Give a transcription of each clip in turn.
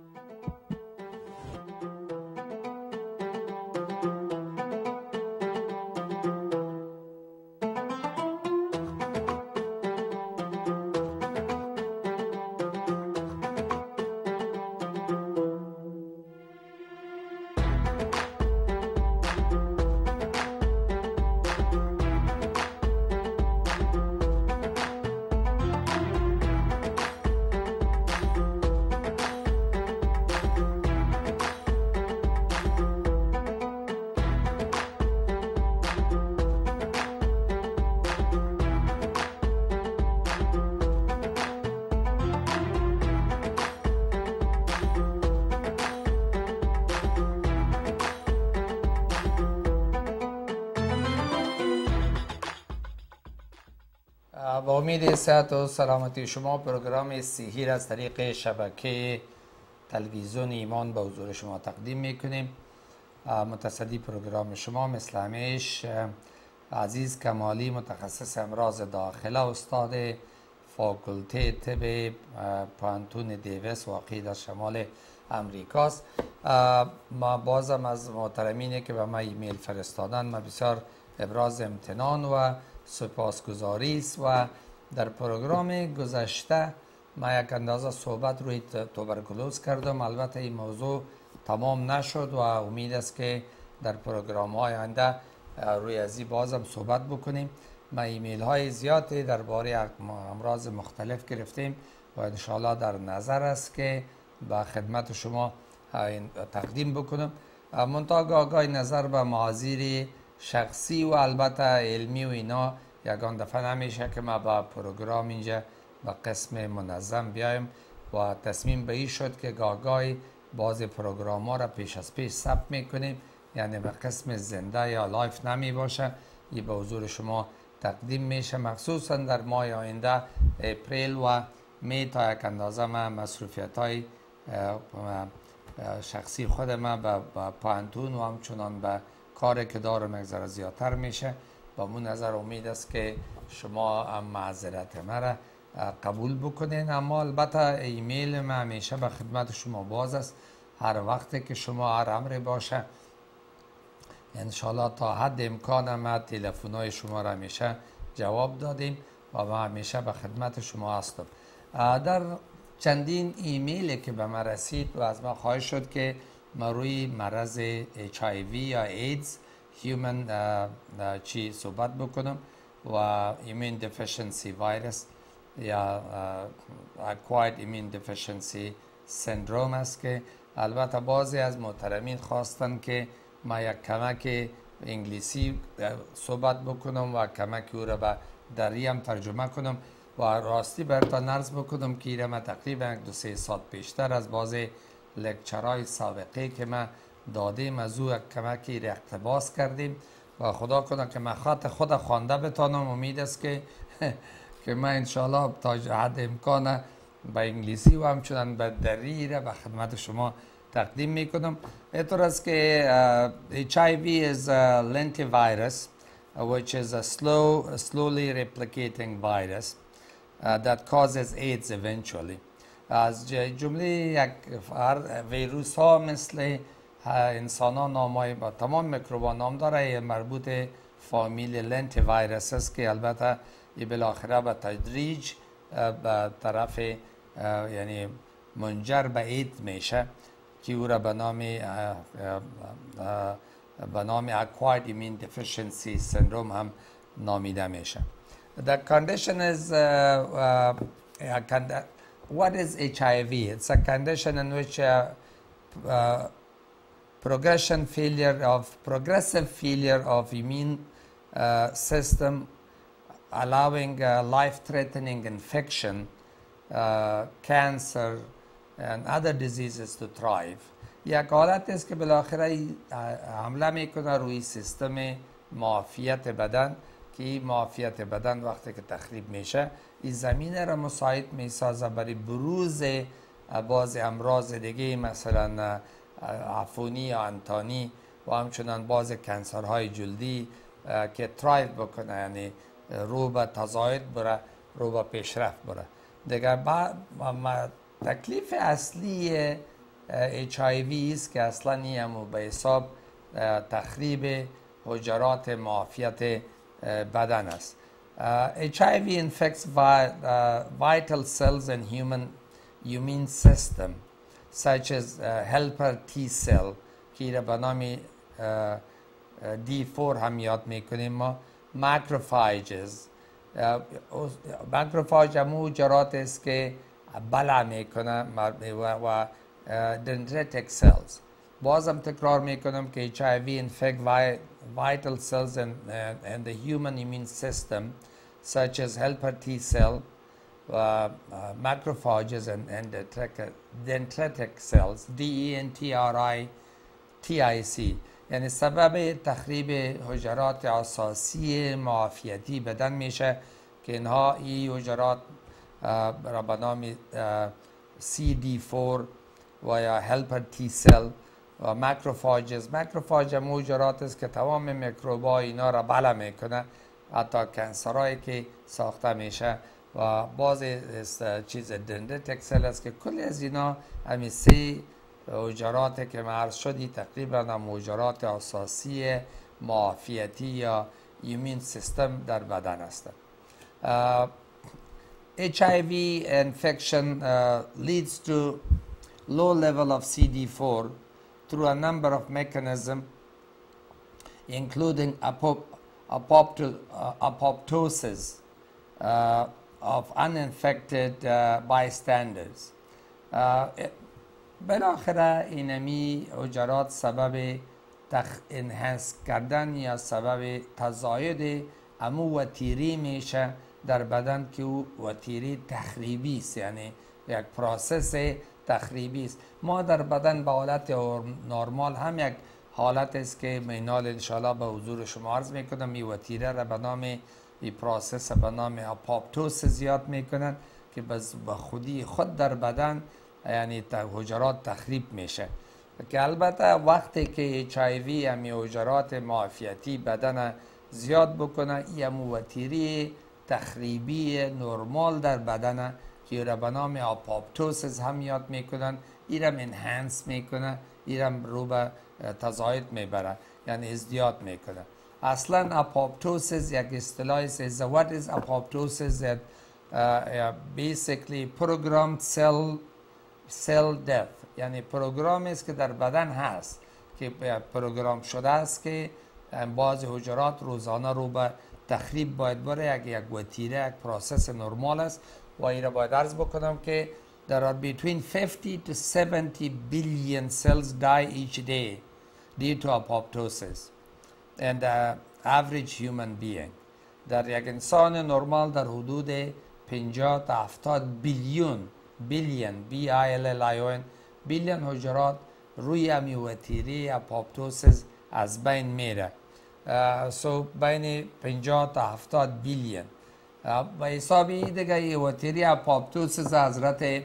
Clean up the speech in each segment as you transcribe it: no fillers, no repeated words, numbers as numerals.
با امید صحت و سلامتی شما پروگرام صحی از طریق شبکه تلویزیون ایمان به حضور شما تقدیم میکنیم. متصدی پروگرام شما مثل همیشه عزیز کمالی، متخصص امراض داخله، استاد فاکولته طب پانتون دیویس واقع در شمال امریکاست. ما بازم از محترمینی که به ما ایمیل فرستادن ما بسیار ابراز امتنان و سپاسگزاری است. و در پروگرام گذشته ما یک اندازه صحبت روی توبرکلوز کردم. البته این موضوع تمام نشد و امید است که در پروگرام های آینده روی ازی بازم صحبت بکنیم. ما ایمیل های زیادی درباره امراض مختلف گرفتیم و انشاءالله در نظر است که با خدمت شما تقدیم بکنم. منتها آگاه نظر به معاذیر شخصی و البته علمی و اینا یگان دفعه نمیشه که ما با پروگرام اینجا با قسم منظم بیایم و تصمیم به این شد که گاهی بعضی پروگرام ها را پیش از پیش ثبت میکنیم، یعنی به قسم زنده یا لایف نمی باشه. این به حضور شما تقدیم میشه، مخصوصا در ماه آینده اپریل و می تا یک اندازه ما مصروفیت های شخصی خود ما به پانتون و همچنان به کاری که دارم یک ذره زیادتر میشه. با مون نظر امید است که شما هم معذرت مرا قبول بکنین. اما البته ایمیل ما همیشه به خدمت شما باز است. هر وقت که شما هر امری باشه انشالله تا حد امکان ما تلفن‌های شما را همیشه جواب دادیم و ما همیشه به خدمت شما هستم. در چندین ایمیلی که به ما رسید و از ما خواهش شد که ما روی مرض HIV یا ایدز چی صحبت بکنم و Immune Deficiency Virus یا Acquired Immune Deficiency Syndrome است که البته بعضی از محترمین خواستن که ما یک کمک انگلیسی صحبت بکنم و کمک او را به دری هم ترجمه کنم و راستی براتون عرض بکنم که ایره ما تقریبا 2-3 ساعت پیشتر از بعضی لکچرهای سابقه که ما دادیم از او کمکی را اقتباس کردیم و خدا کنه که من خط خود خوانده بتانم. امید است که که من انشاءالله تا حد امکان به انگلیسی و همچنان به دری را به خدمت شما تقدیم میکنم. اینطور است که HIV is a lentivirus which is a slowly replicating virus that causes AIDS eventually. از جمله یک ویروس ها مثل انسان ها نامای با تمام میکروبا نام داره، مربوط فامیل لنتی ویروس است که البته بالاخره به تدریج به طرف یعنی منجر به اید میشه که او را به نام Acquired Immune Deficiency Syndrome هم نامیده میشه. The condition is what is HIV? It's a condition in which progressive failure of immune system allowing life-threatening infection, cancer and other diseases to thrive. یک حالت است که بالاخره حمله میکنه روی سیستم معافیت بدن که این معافیت بدن وقتی که تخریب میشه این زمینه را مساعد میسازه برای بروز بعض امراض دیگه مثلا عفونی یا انتانی و همچنان بعض کنسرهای جلدی که ترایو بکنه، یعنی رو به تزاید بره، رو به پیشرفت بره دیگه. تکلیف اصلی HIV است که اصلا نیمو به حساب تخریب حجرات معافیت بدن است. HIV infects vital cells in human immune system such as helper T cell که به نام D4 هم یاد میکنیم ما، macrophages. macrophage همون حجرات است که بلع میکنه و dendritic cells. بازم تکرار میکنم که HIV infect vital cells in the human immune system such as helper T cell, macrophages and dendritic cells, DENTRITIC. یعنی سبب تخریب حجرات اساسی معافیتی بدن میشه که اینها این حجرات را به نام CD4 و یا helper T cell و ماکروفاج هم حجرات است که تمام میکروب‌ها اینا را بلع میکنه، حتی کنسرهایی که ساخته میشه. و باز چیز دندریتیک سل است که کلی از اینا همین سه حجرات که عرض شدی تقریبا هم حجرات اساسی معافیتی یا ایمون سیستم در بدن هستند. HIV infection leads to low level of CD4 through a number of mechanisms, including apoptosis of uninfected bystanders. بالاخره اینمی حجرات سبب انهانس کردن یا سبب تزاید امو وتیری میشه در بدن که او وتیری تخریبی است، یعنی یک پروسس تخریبی است. ما در بدن به حالت نرمال هم یک حالت است که مینال انشاءالله به حضور شما عرض میکنم، این وتیره را به نام این پروسس به نام آپاپتوسیس یاد میکنن که به خودی خود در بدن یعنی حجرات تخریب میشه. که البته وقتی که HIV همی حجرات معافیتی بدن زیاد بکنه، این وتیری تخریبی نرمال در بدن که را به نام آپاپتوسیس هم یاد میکنن، ایرم انهانس میکنه، ایرم رو به تزاید میبره، یعنی ازدیاد میکنه. اصلا apoptosis یک اصطلاحی است. What is apoptosis? That basically programmed cell death، یعنی پروگرامی است که در بدن هست که پروگرام شده است که بعضی حجرات روزانه رو به تخریب باید بره. یک وتیره یک پروسس نرمال است و این را باید عرض بکنم که there are between 50 to 70 billion cells die each day due to apoptosis. And average human being در یک انسان نرمال در حدود 50 تا 70 بیلیون بیلیون حجرات روی امی وتیری آپاپتوسیس از بین میره. بین 50 تا 70 بیلیون. و حسابی دیگه وتیری آپاپتوسیس حضرت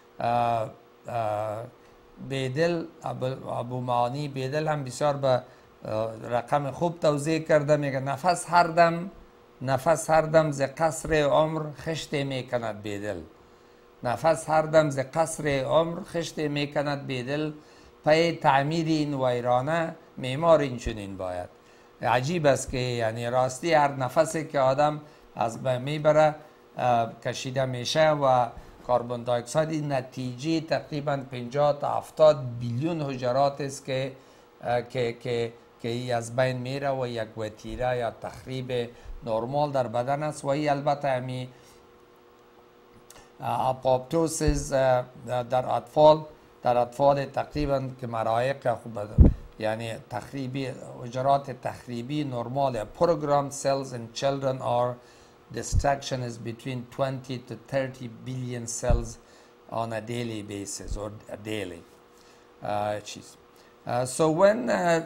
بیدل ابو معانی بیدل هم بسیار به رقم خوب توضیح کرده. میگه نفس هر دم ز قصر عمر خشت میکند بیدل. نفس هر دم ز قصر عمر خشت میکند بیدل، پی تعمیر این ویرانه معمار این چنین باید. عجیب است که یعنی راستی هر نفسی که آدم از بین میبره کشیده میشه و کربن دی اکساید نتیجه تقریبا 50 تا 70 بیلیون حجرات است که از بین میره و یک وتیره یا تخریب نرمال در بدن است. و این البته همی آپاپتوسیس در اطفال تقریبا که مرایق خوب یعنی تخریبی حجرات تخریبی نرمال. Programmed cells in children are destruction is between 20 to 30 billion cells on a daily basis or daily. So when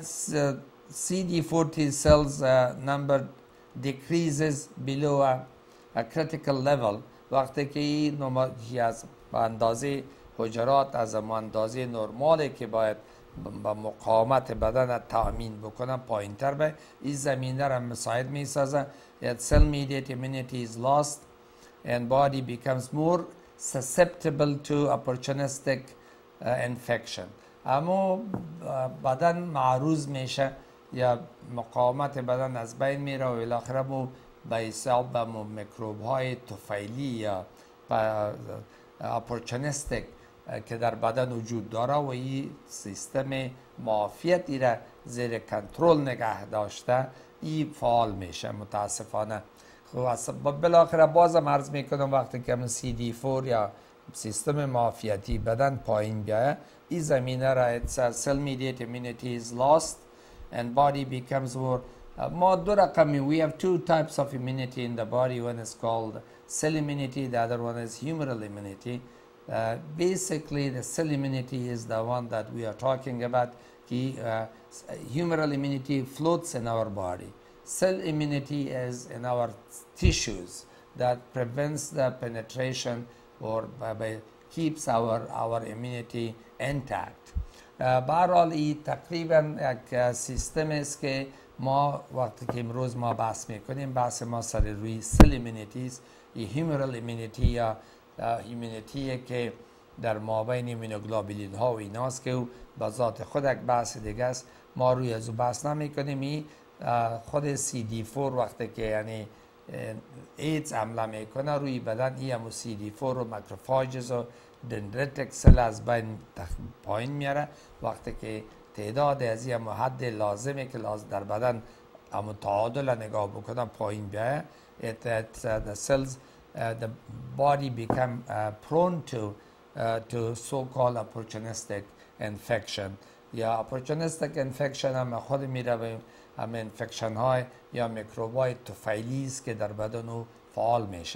CD40 cells number decreases below a critical level، وقتی که این از اندازه حجرات از اندازه نرمالی که باید با مقاومت بدن تامین بکنن پایین تر به این زمینه را مساعد می سازه. Cell mediated immunity is lost and body becomes more susceptible to opportunistic انفکشن، اما بدن معروض میشه یا مقاومت بدن از بین میره و بالاخره مو به حساب میکروب های طفیلی یا اپورتونیستیک که در بدن وجود داره و این سیستم معافیت را زیر کنترل نگه داشته این فعال میشه متاسفانه. خب بالاخره بازم عرض میکنم وقتی که CD4 یا سیستم معافیتی بدن پایین بیایه این زمینه را cell mediated immunity is lost and body becomes more ما دو رقمی we have two types of immunity in the body. One is called cell immunity, the other one is humoral immunity. Basically the cell immunity is the one that we are talking about. Humoral immunity floats in our body. Cell immunity is in our tissues that prevents the penetration or keeps our immunity intact. برحال این تقریبا یک سیستم است که ما وقتی که امروز ما بحث میکنیم بحث ما سر روی سل ایمونیتی است. این هیومرال ایمونیتی یا ایمونیتی که در مابین ایمونوگلوبولین ها و ایناست که به ذات خود یک بحث دیگه است، ما روی از بحث نمیکنیم. این خود CD4 وقتی که یعنی ایدز حمله میکنه روی بدن، این همون CD4 و ماکروفاجز و دندریتک سل از بین پایین میاره. وقتی که تعداد از این حد لازمه که در بدن تعادل نگاه بکنه پایین بیایه، the cells the body become prone to so-called opportunistic infection. یا opportunistic infection هم خود میره به همه انفکشن های یا میکروب های طفیلی است که در بدن او فعال میشه.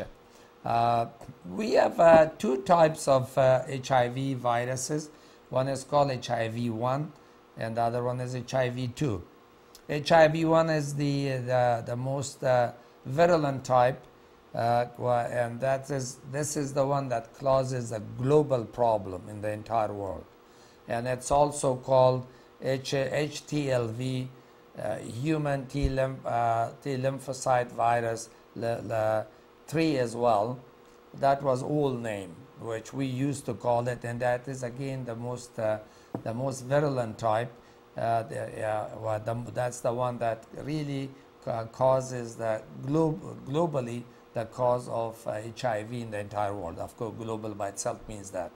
We have two types of HIV viruses. One is called HIV-1 and the other one is HIV-2. HIV-1 is the most virulent type, and this is the one that causes a global problem in the entire world. And it's also called HTLV, human T lymphocyte virus 3 as well. That was old name which we used to call it, and that is again the most virulent type. That's the one that really causes globally the cause of HIV in the entire world. Of course, global by itself means that.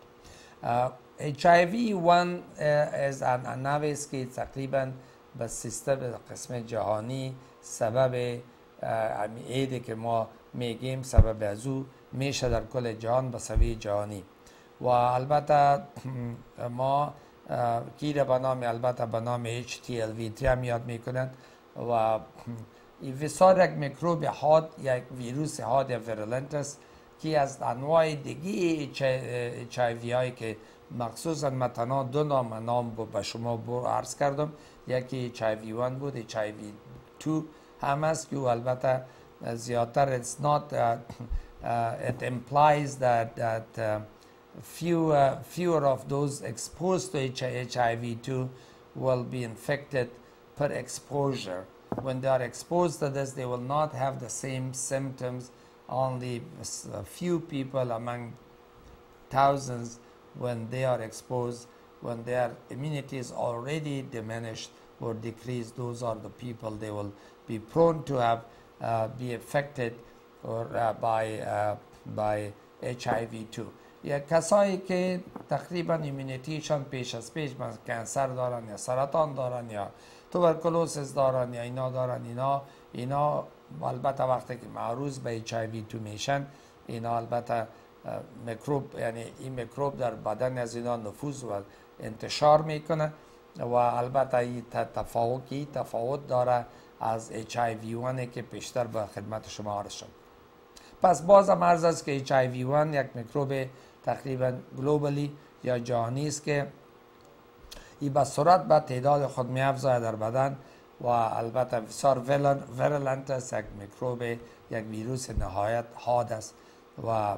HIV-1 is an نوعی که تقریبا به سیستم قسم جهانی سبب ایدی که ما میگیم سبب از او میشه در کل جهان به سوی جهانی. و البته ما کی به نام البته به نام HTLV3 هم یاد میکنن و ویسار یک میکروب حاد یک ویروس حاد یا ویرولنت است که از انواع دیگه HIV هایی که مخصوصا مثلا دو نام به شما عرض کردم، یکی HIV-1 بود، HIV-2 هم است که البته زیادتر it's not it implies that fewer of those exposed to HIV-2 will be infected per exposure. When they are exposed to this, they will not have the same symptoms. Only a few people among thousands, when they are exposed, when their immunity is already diminished or decreased, those are the people they will be prone to have be affected or by HIV-2. یا کسایی که تقریبا ایمونیتیشان پیش از پیش کانسر دارن یا سرطان دارن یا توبرکلوسیس دارن یا اینا دارن، اینا البته وقتی که معروض به HIV-2 میشن، اینا البته میکروب یعنی این میکروب در بدن از اینا نفوذ و انتشار میکنه و البته این تفاوت داره از HIV-1 که پیشتر به خدمت شما عرض شد. پس بازم عرض است که HIV-1 یک میکروب تقریبا گلوبالی یا جهانی است که این به سرعت به تعداد خود می‌افزاید در بدن و البته بسیار ویرولنت است. یک میکروب یک ویروس نهایت حاد است و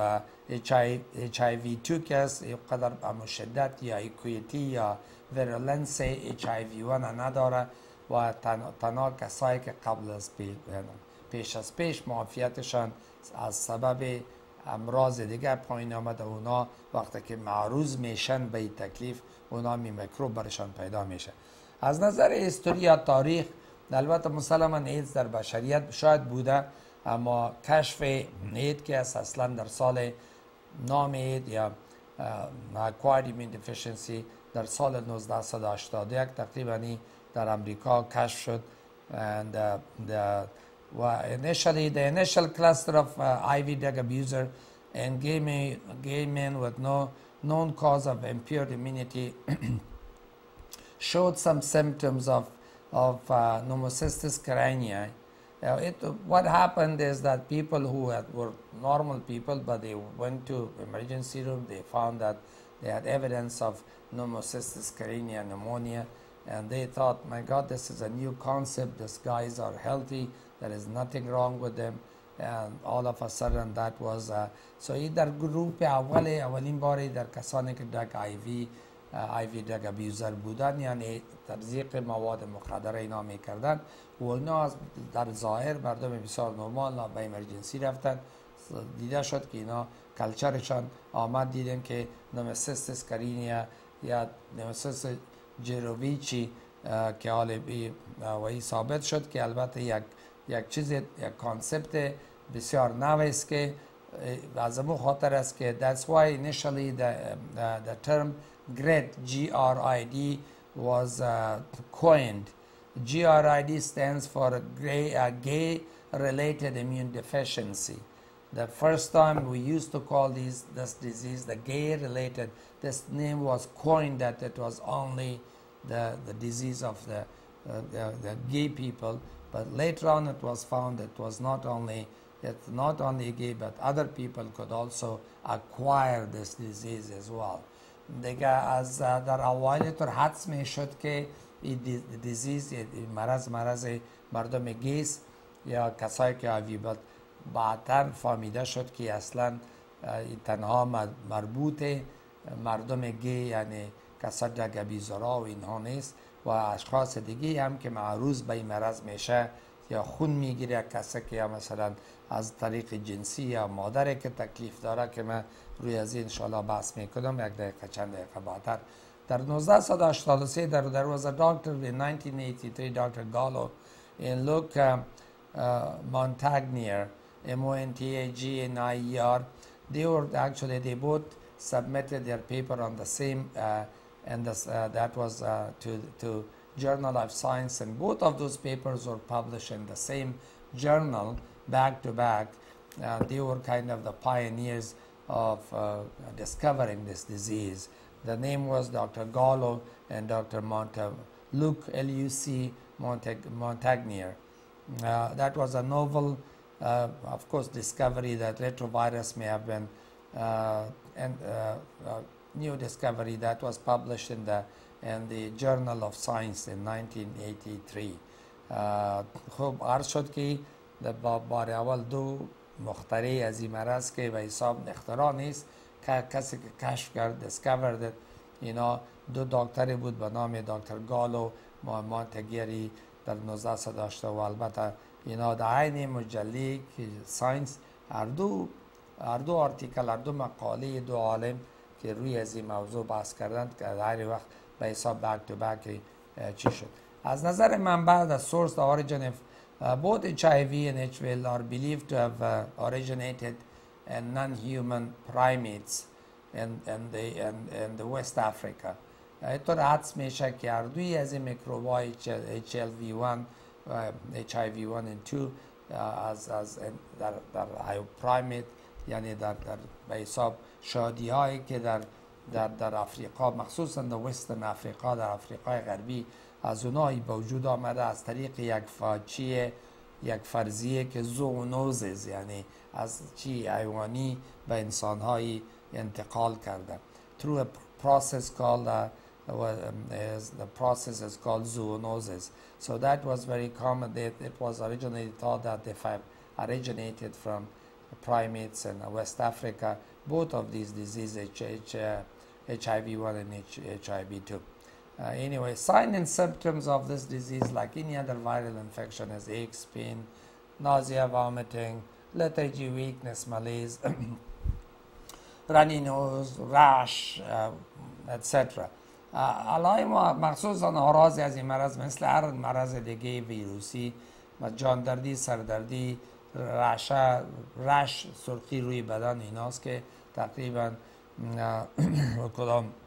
HIV-2 که است اینقدر به شدت یا ایکویتی یا ویرولنس HIV-1 نداره و تنها کسایی که قبل از پیش از پیش معافیتشان از سبب امراض دیگه پایین آمده. اونا وقتی که معروض میشن به این تکلیف، اونا می میکروب برشان پیدا میشه. از نظر هیستوری یا تاریخ، البته مسلما ایدز در بشریت شاید بوده، اما کشف اید که اصلا در سال نام اید یا acquired immune deficiency در سال 1981 تقریبا در امریکا کشف شد. and initially the initial cluster of IV drug abuser and gay men with no known cause of impaired immunity showed some symptoms of pneumocystis carinii. What happened is that people who were normal people, but they went to emergency room, they found that they had evidence of pneumocystis carinii pneumonia, and they thought, my God, this is a new concept, these guys are healthy, there is nothing wrong with them. And all of a sudden that was so در گروپ اولین باری در کسانی که درگ IV درگ ابیوزر بودن، یعنی تزریق مواد مخدر اینا میکردن و اینا در ظاهر مردم بسیار نرمال به امرجنسی رفتن. دیده شد که اینا کلچرشان آمد، دیدن که نوموسیستس کارینیا یا نوموسیستس جیروویچی که حال وی ثابت شد که البته یک چیز، یک کانسپت بسیار نو است که از همون خاطر است که that's why initially the term GRID, G-R-I-D was coined. GRID stands for gay related immune deficiency. The first time we used to call this disease the gay related, this name was coined that it was only the disease of the gay people, but later on it was found it was not only gay, but other people could also acquire this disease as well. دیگه از در اوایل طور حدس می شد که این دیزیز، مرض مردم گیس یا کسایی که آویبت، بعدتر فهمیده شد که اصلا تنها مربوط مردم گی یعنی کسایی که گبیزارا و اینها نیست و اشخاص دیگه هم که معروض به این مرض میشه یا خون میگیره، کسی که یا مثلا از طریق جنسی یا مادری که تکلیف داره که من روی از این انشاءالله بحث میکنم یک دقیقه چند دقیقه بعدتر. در 1983 there was a doctor in 1983, Dr. Gallo and Luke Montagnier, Montagnier. They both submitted their paper on the same and that was to Journal of Science, and both of those papers were published in the same journal back to back. They were kind of the pioneers of discovering this disease. The name was Dr. Gallo and Dr. Luc Montagnier. That was a novel, of course, discovery that retrovirus may have been new discovery that was published in the Journal of Science in 1983. خب عرض شد که بار اول دو مخترع از این مرض که به حساب اختراع نیست که کسی که کشف کرد discovered اینا دو دکتری بود به نام دکتر گالو مونتگیری در 1980 و البته اینا در عین مجله ساینس هر دو آرتیکل، هر دو مقاله دو عالم که روی از این موضوع بحث کردند که در هر وقت به حساب بک تو بک چی شد. از نظر منبع the source, the origin of both HIV and HVL are believed to have originated in non-human primates in the West Africa. اینطور حدس میشه که هر دوی از این میکروب‌های HLV1 HIV1 and 2 از در پرایمیت، یعنی در به حساب شادی هایی که در افریقا، مخصوصا در وسترن افریقا، در افریقای غربی از اونایی به وجود آمده از طریق یک فرضیه که زوونوزز، یعنی از چی حیوانی به انسان هایی انتقال کرده. Through a process called the process is called zoonosis. So that was very common. It was originally thought that if I originated from primates in West Africa, both of these diseases, HIV1 and HIV2. Anyway, signs and symptoms of this disease, like any other viral infection, is aches, pain, nausea, vomiting, lethargy, weakness, malaise, رنی نوز، رش، اتسترا. علائم مخصوصا آراز از این مرض مثل هر مرض دیگه ویروسی و جاندردی، سردردی، رش، سرخی روی بدن ایناست که تقریبا کدام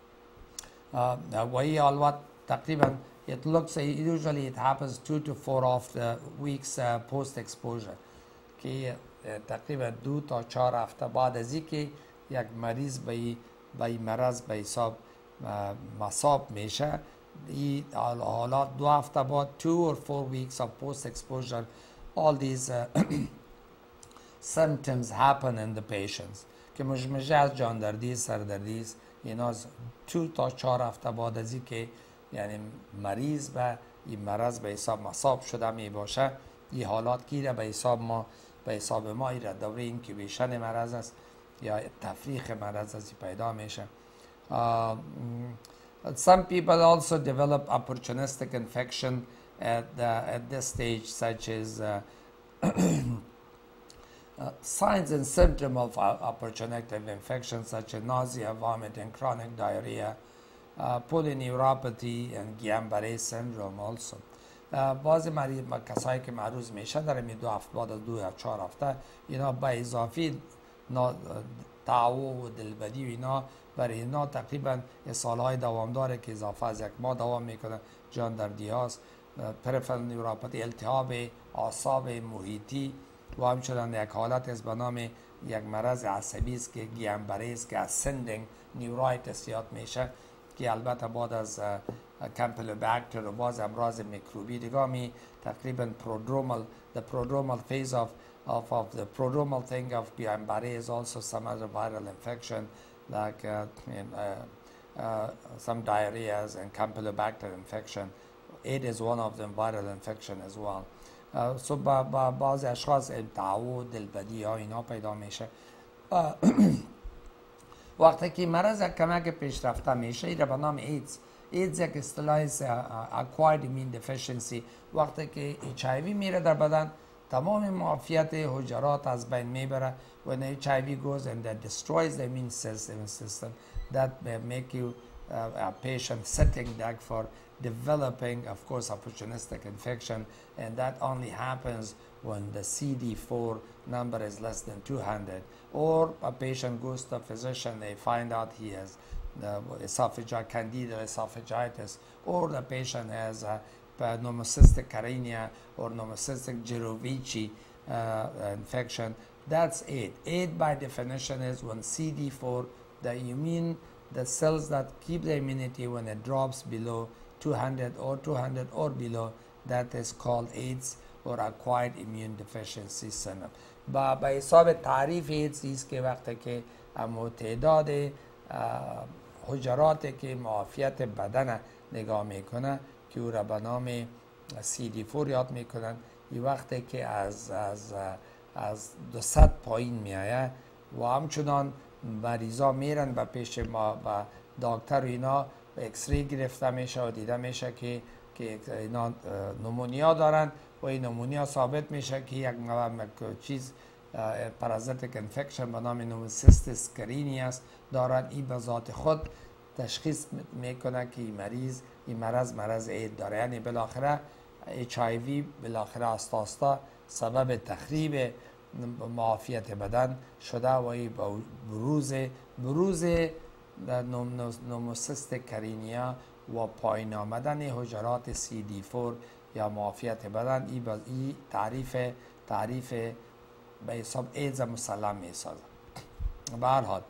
و این البته تقریبا it looks usually it happens 2 to 4 of the weeks post exposure که تقریبا 2 تا 4 هفته بعد از اینکه یک مریض به این مرض به حساب مصاب میشه، این حالات 2 هفته بعد 2 or 4 weeks of post exposure all these symptoms happen in the patients که مجموعه از جاندردی، سردردی است. اینا 2 تا 4 هفته بعد از اینکه یعنی مریض به این مرض به حساب مصاب شده می باشه، این حالات که به حساب ما این دوره اینکیویشن مرض است یا تفریخ مرض از پیدا میشه. Some people also develop opportunistic infection at this stage, such as signs and symptoms of opportunistic infection, such as nausea, vomiting, chronic diarrhea, polyneuropathy, and Guillain-Barré syndrome also. بعضی کسایی که معروض میشه در این 2 هفته بعد از 2 یا 4 هفته اینا به اضافی تعو و دلبدی و اینا برای اینا تقریبا سالهای دوامداره که اضافه از 1 ماه دوام میکنه. جاندردی هاست، پریفرال نیوروپاتی، التهاب اعصاب محیطی و همچنان یک حالت است به نام یک مرض عصبی است که گیان بری است که اسندینگ نیورایتس یاد میشه که البته بعد از کمپلوباکتر و باز امراض میکروبی دیگه می تقریبا the prodromal phase of the prodromal thing of Guillain-Barré is also some other viral infection like some diarrheas and Campylobacter infection. It is one of them, viral infection as well. So با بعض اشخاص تعود دلبدی ها اینا پیدا میشه. وقتی که مرض کمک پیشرفته میشه این به نام ایدز یک اصطلاح است acquired immune deficiency. وقتی که HIV میره در بدن تمام معافیت حجرات از بین میبره. when HIV goes and that destroys the immune system that may make you a patient sitting duck for developing of course opportunistic infection, and that only happens when the CD4 number is less than 200, or a patient goes to a physician, they find out he has candida esophagitis, or the patient has pneumocystic carina or pneumocystic Jirovecii infection. That's AIDS. AIDS by definition is when CD4, the cells that keep the immunity, when it drops below 200 or below, that is called AIDS or acquired immune deficiency syndrome. با حساب تعریف ایدز است که وقتی که تعداد حجرات که معافیت بدن نگاه میکنه که او را به نام CD4 یاد میکنن، این وقتی که از 200 پایین میآید و همچنان مریضا میرن به پیش ما و دکتر اینا اکسری گرفته میشه و دیده میشه که اینا نمونیا دارن و این نمونیا ثابت میشه که یک چیز پارازیتیک انفکشن به نام نوموسیستیس کارینی است دارن. این به ذات خود تشخیص میکنه که این مرض اید داره. یعنی بالاخره HIV بالاخره آستا سبب تخریب معافیت بدن شده و این بروز نوموسیستیک کارینیا و پایین آمدن حجرات CD4 یا معافیت بدن این تعریف به حساب ایدز مسلم می سازه. به هر حال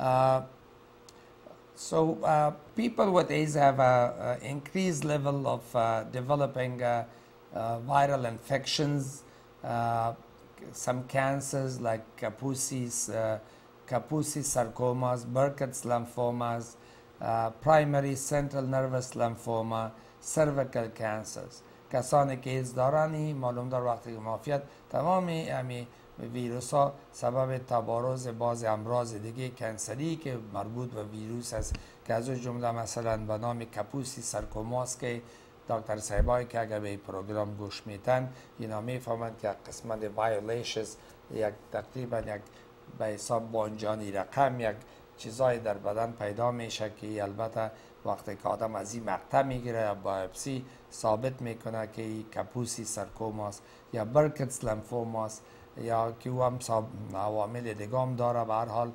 so people with AIDS have an increased level of developing viral infections, some cancers like Kaposi's sarcomas, Burkitt's lymphomas, primary central nervous lymphoma, cervical cancers. کسانی که ایدز دارن معلوم در وقتی معافیت تمام همین ویروس ها سبب تبارز باز امراض دیگه کنسری که مربوط به ویروس است که از جمله مثلا به نام کپوسی سارکوماس که دکتر صاحبایی که اگر به پروگرام گوش میتن اینا میفهمند که قسمت وایولیشنز یک تقریبا یک به حساب بانجانی رقم یک چیزای در بدن پیدا میشه که البته وقتی که آدم از این مقطع میگیره یا بایوپسی ثابت میکنه که این کپوسی سارکوماست یا برکتس لمفوماست یا که او هم عوامل دیگه هم داره به هر حال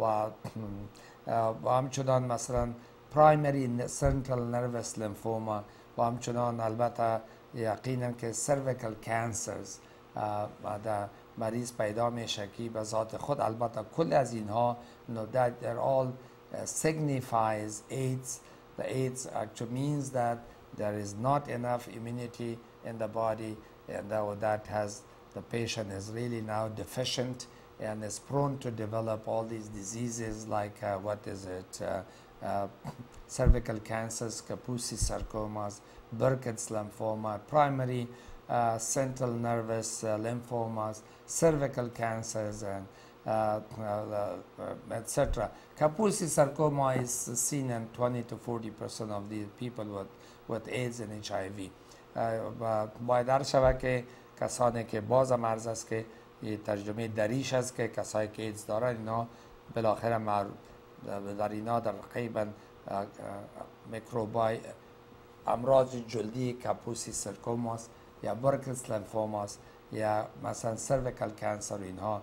و همچنان مثلا پرایمری سنترال نروس لمفوما و همچنان البته یقینا که سرویکال کانسرز در مریض پیدا میشه که به ذات خود البته کل از اینها that they're all signifies AIDS. The AIDS actually means that there is not enough immunity in the body and that has the patient is really now deficient and is prone to develop all these diseases like what is it cervical cancers, Kaposi sarcomas, Burkitt's lymphoma, primary central nervous lymphomas, cervical cancers, and etc. Kaposi sarcoma is seen in 20 to 40% of the people with AIDS and HIV. باید هر شبه که کسانی که باز مرز است که یه ترجمه دریش است که کسایی که ایدز دارن اینا بالاخره در اینا در قیبا میکروبای امراض جلدی کپوسی سرکوماست یا برکتس لمفوماست یا مثلا سرویکال کانسر اینها.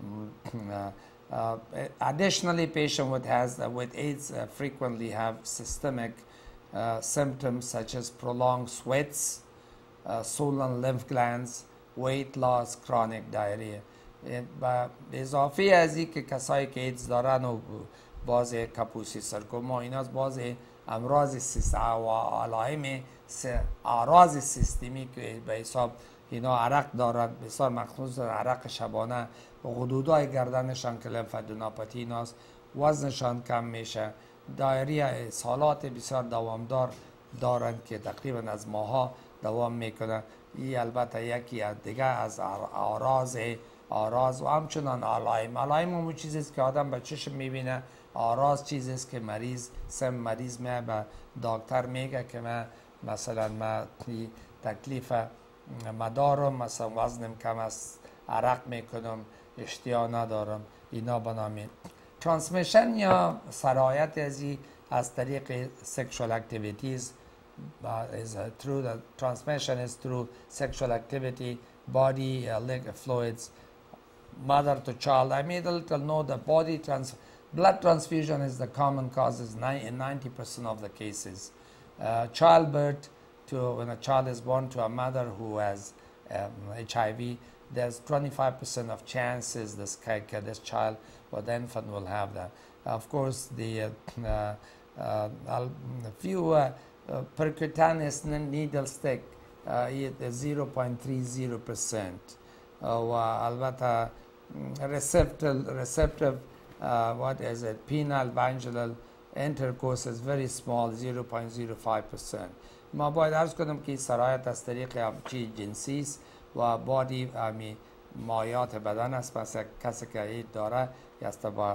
Additionally, patients with AIDS frequently have systemic symptoms such as prolonged sweats, swollen lymph glands, weight loss, chronic diarrhea. به اضافه از این که کسایی که ایدز دارن و باز کپوسی سرکوما اینا باز امراض و علائم اعراض سیستمی که به حساب اینا عرق دارن بسیار مخصوص عرق شبانه و غدودهای گردنشان که لیمفادینوپاتی ایناست وزنشان کم میشه دایریا اسهالات بسیار دوامدار دارن که تقریبا از ماها دوام میکنه. این البته یکی از دیگه از آراز و همچنان علائم همون چیزی است که آدم به چشم میبینه. آراز چیزی است که مریض به دکتر میگه که من مثلا تکلیف مدارم مثلا وزنم کم است عرق میکنم اشتها ندارم اینا بنامید. ترانسمیشن یا سرایت از طریق sexual activities is through the transmission is through sexual activity, body, leg fluids, mother to child. I made a little note that blood transfusion is the common causes in 90% of the cases. Childbirth, when a child is born to a mother who has HIV, there's 25% of chances this child or the infant will have that. Of course, the few percutaneous needle stick is 0.30%. Alberta receptive penile vaginal intercourse is very small, 0.05%. ما باید عرض کنم که سرایت از طریق ابچی جنسی است و بادی مایات بدن است. پس کسی که اید داره است با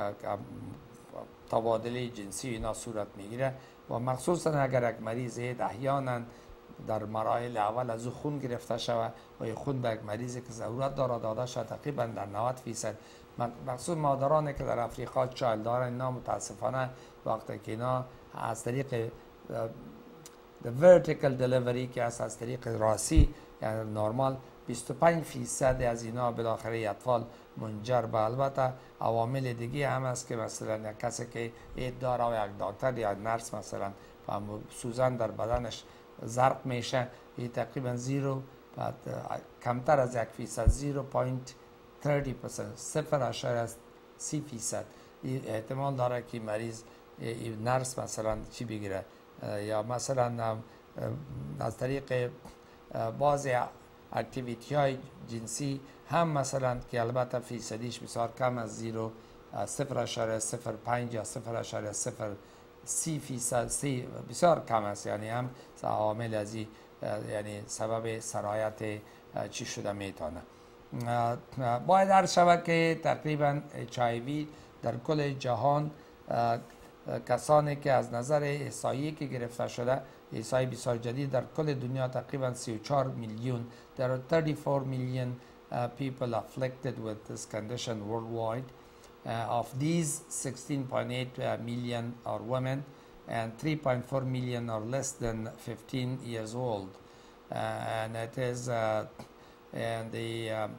تبادله جنسی اینا صورت میگیره و مخصوصا اگر یک مریض اید احیانا در مراحل اول از او خون گرفته شود و خون به یک مریضی که ضرورت داده شود تقریبا در 90% مخصوص مادرانی که در افریقا چایلد دارن اینا متاسفانه وقتی که اینا از طریق the vertical delivery که از طریق راسی یعنی نورمال 25% از اینا بالاخره اطفال منجر به البته عوامل دیگه هم است که مثلا کسی که اید داره و یک دکتر یا نرس مثلا سوزن در بدنش زرق میشه این تقریبا زیرو کمتر از 1% 0.30% احتمال داره که مریض نرس مثلا چی بگیره یا مثلا از طریق بعضی اکتیویتی های جنسی هم مثلا که البته فیصدیش بسیار کم از 0.05 یا 0.030% بسیار کم است یعنی هم عامل از یعنی سبب سرایت چی شده میتونه. باید هر شود که تقریبا HIV در کل جهان کسانی که از نظر احصایی که گرفته شده احصایی بسیار جدید در کل دنیا تقریبا 34 میلیون there are 34 million people afflicted with this condition worldwide. Of these, 16.8 million are women, and 3.4 million are less than 15 years old. And it is and the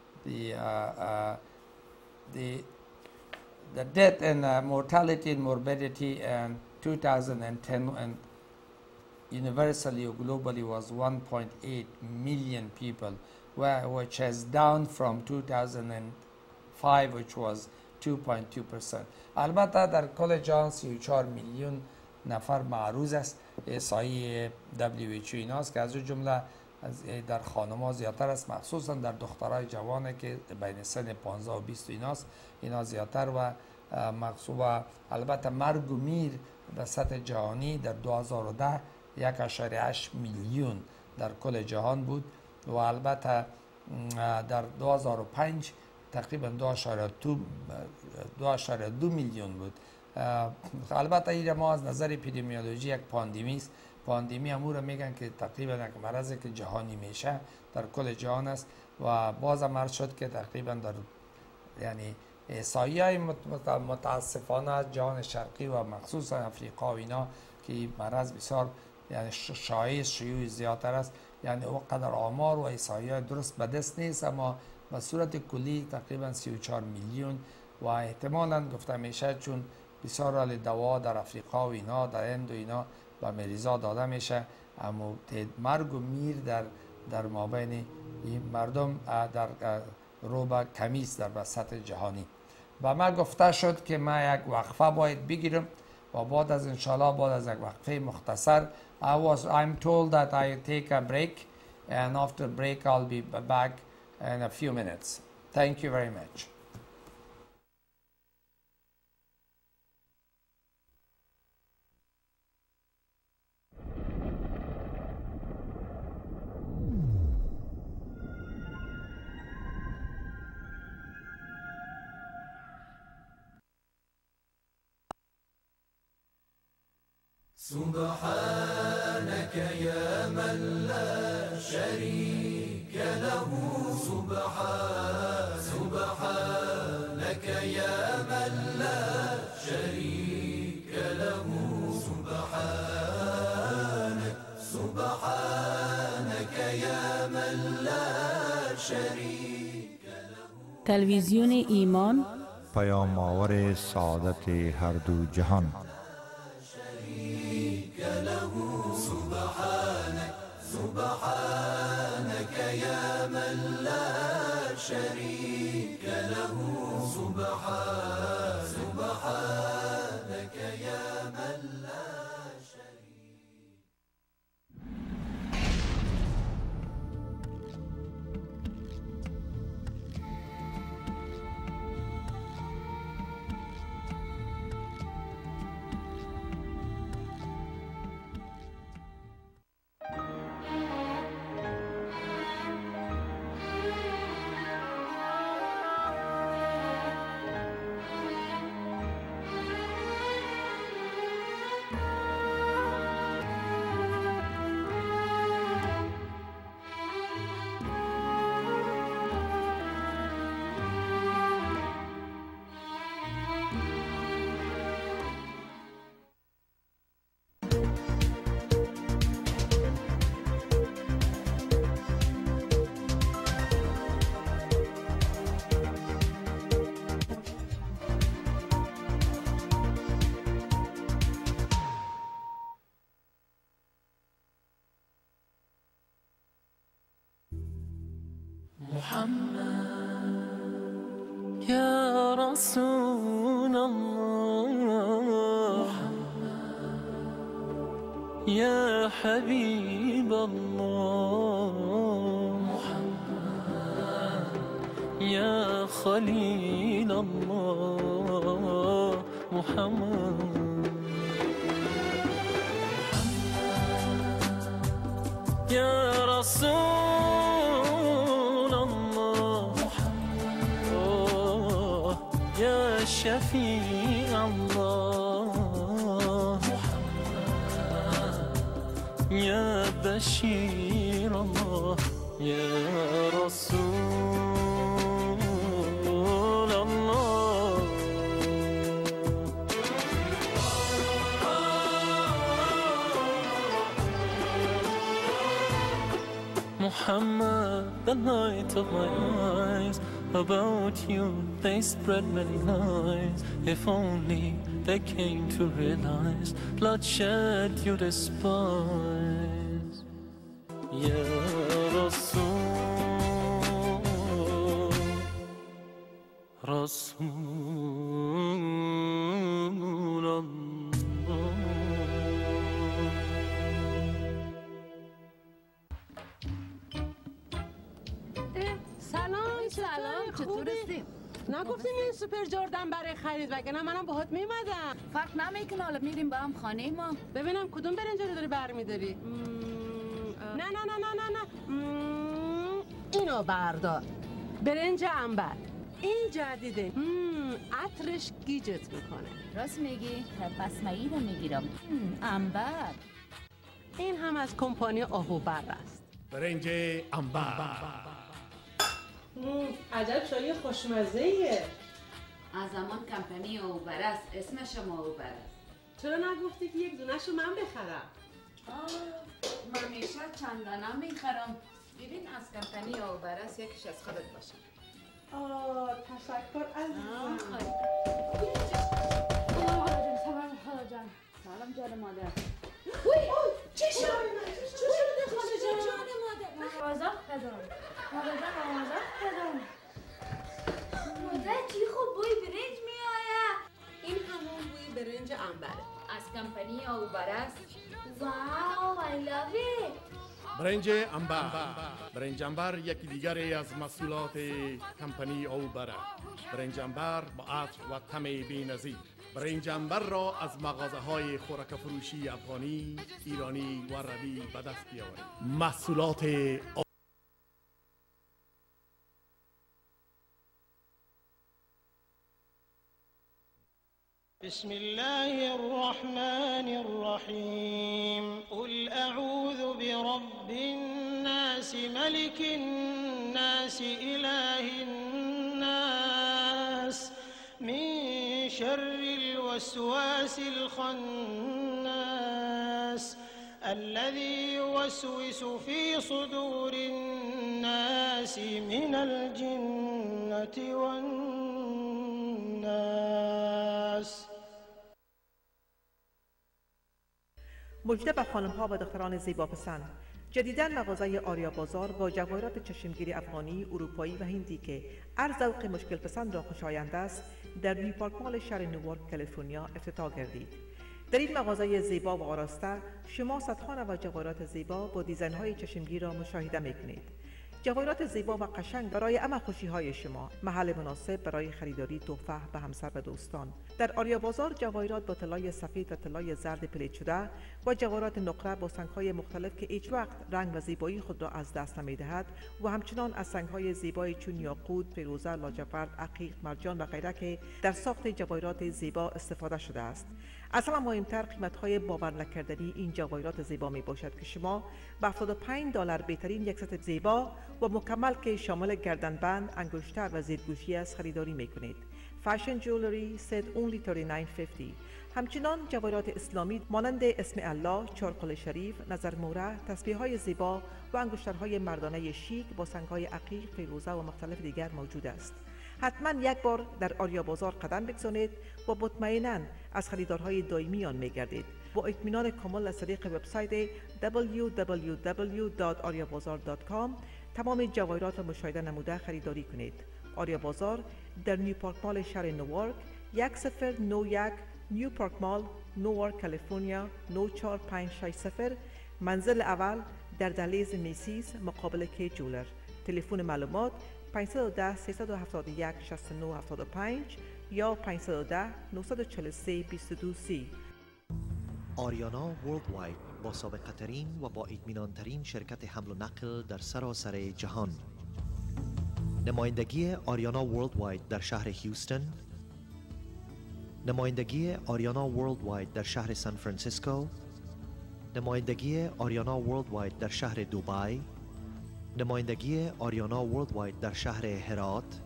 death and mortality and morbidity in 2010 and universally or globally was 1.8 million people, which is down from 2005, which was 2.2%. البته در کل جهان 34 میلیون نفر معروض است احصایی WHO ایناست که از اون جمله در خانم‌ها زیادتر است، مخصوصا در دخترای جوانه که بین سن 15 و 20 ایناست، اینا زیادتر و مخصوص و البته مرگ و میر به سطح جهانی در 2010 1.8 میلیون در کل جهان بود و البته در 2005 تقریبا 2.2 میلیون بود. البته این ما از نظر اپیدمیولوژی یک پاندمی است. پاندمی امور میگن که تقریبا یک مرضی که جهانی میشه در کل جهان است و باز عرض شد که تقریبا در یعنی احصایه‌های متاسفانه از جهان شرقی و مخصوصا افریقا و اینا که مرض بسیار یعنی شیوع زیادتر است، یعنی اونقدر آمار و احصایه‌های درست به دست نیست، اما به صورت کلی تقریبا 34 میلیون و احتمالاً گفته میشه چون بسیار حال دوا در افریقا و اینا در هند و اینا به مریضا داده میشه، اما مرگ و میر در مابین این مردم در روبه کمی است در سطح جهانی. و ما گفته شد که ما یک وقفه باید بگیرم و بعد از انشالله بعد از یک وقفه مختصر I'm told that I take a break and after break I'll be back in a few minutes. Thank you very much. سبحانك يا من لا شريك له سبحانك يا من لا شريك له سبحانك يا من لا شريك له. تلویزیون ایمان پیام آور سعادت هر دو جهان. سبحانك يا من لا شريك له سبحانك يا من لا شريك. محمد يا رسول الله، يا حبيب الله، يا خليل الله، محمد يا رسول شفيع الله، يا بشير الله، يا رسول الله Muhammad, the light of my eyes, about you they spread many lies. If only they came to realize bloodshed you despise. Ya Rasul, Rasul سلام چطور هستی؟ نگفتیم این سوپر جردن برای خرید وگرنه منم باهات میمدم. فرق نمیکنه، حالا میریم با هم خانه ما. ببینم کدوم برنج رو داری برمیداری. نه نه نه نه نه نه اینو بردار، برنج عنبر. این جدیده، عطرش گیجت میکنه. راست میگی؟ پس من اینو میگیرم. عنبر. این هم از کمپانی آهوبر است. برنج عنبر. عجب چای خوشمزه ایه. از زمان کمپانی آهوبر است، اسمش هم آهوبر است. چرا نگفتی که یک دونه‌شو من بخرم؟ من همیشه چندانا میخرم. ببین از کمپانی آهوبر است، یکیش از خودت باشه. تشکر عزیزم. سلام جان مادر. چی شد؟ چی شده خاله جان؟ مواظب بدون. مادر چی خوب بوی برنج می آید. این همون بوی برنج عنبره. از کمپانی آهوبر است. واو I love it. برنج عنبر. برنج عنبر یکی دیگری از محصولات کمپانی آهوبر. برنج عنبر با عطر و طعم بی‌نظیر. برنج عنبر را از مغازه‌های خوراک فروشی افغانی، ایرانی و عربی به دست بیاورید. محصولات بسم الله الرحمن الرحيم قل أعوذ برب الناس ملك الناس إله الناس من شر الوسواس الخناس الذي يوسوس في صدور الناس من الجنة والناس. مژده به خانم‌ها و دختران زیباپسند، جدیداً مغازه آریا بازار با جواهرات چشمگیری افغانی، اروپایی و هندی که هر ذوق مشکل پسند را خوشایند است، در نیو پارک مال شهر نیویورک کالیفرنیا افتتاح گردید. در این مغازه زیبا و آراسته شما صدها نوع جواهرات زیبا با دیزاین‌های چشمگیر را مشاهده می‌کنید. جواهرات زیبا و قشنگ برای همه خوشی‌های شما، محل مناسب برای خریداری تحفه به همسر و دوستان. در آریا بازار جواهرات با طلای سفید و طلای زرد پلیت شده و جواهرات نقره با سنگ‌های مختلف که هیچ وقت رنگ و زیبایی خود را از دست نمی‌دهد و همچنان از سنگ‌های زیبای چون یاقوت، فیروزه، لاجورد، عقیق، مرجان و غیره که در ساخت جواهرات زیبا استفاده شده است. از همه مهمتر قیمت‌های باور نکردنی این جواهرات زیبا می باشد که شما به $75 بهترین یک ست زیبا و مکمل که شامل گردنبند، انگشتر و زیرگوشی است خریداری می کنید. Fashion Jewelry set only $39.50. همچنان جواهرات اسلامی مانند اسم الله، چارقل شریف، نظر موره، تسبیح‌های زیبا و انگشترهای مردانه شیک با سنگ‌های عقیق، فیروزه و مختلف دیگر موجود است. حتما یک بار در آریا بازار قدم بگذارید و مطمئناً از خریدارهای دائمی آن می‌گردید. با اطمینان کامل از طریق وبسایت www.aryabazar.com تمام جواهرات را مشاهده نموده خریداری کنید. آریا بازار در نیو پارک مال شهر نیویورک 1091 نیو پارک مال، نیویورک، کالیفرنیا 94560. منزل اول در دهلیز میسیز مقابل کی جولر. تلفن معلومات 510 371 6975 یا 510 943 2230. آریانا ورلدواید با سابقه ترین و با اطمینان ترین شرکت حمل و نقل در سراسر جهان. نمایندگی آریانا ورلدواید در شهر هیوستن، نمایندگی آریانا ورلدواید در شهر سان فرانسیسکو، نمایندگی آریانا ورلدواید در شهر دبی، نمایندگی آریانا ورلدواید در شهر هرات